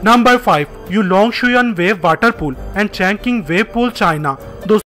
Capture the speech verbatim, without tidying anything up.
Number five. Yulong Shuyan Wave Water Pool and Changqing Wave Pool, China.